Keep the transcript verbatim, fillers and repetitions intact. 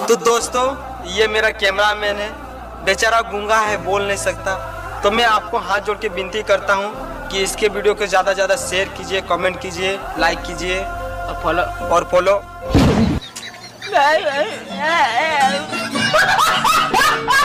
तो दोस्तों ये मेरा कैमरामैन है, बेचारा गूंगा है, बोल नहीं सकता। तो मैं आपको हाथ जोड़ के विनती करता हूँ कि इसके वीडियो को ज़्यादा ज़्यादा शेयर कीजिए, कमेंट कीजिए, लाइक कीजिए और फॉलो और फॉलो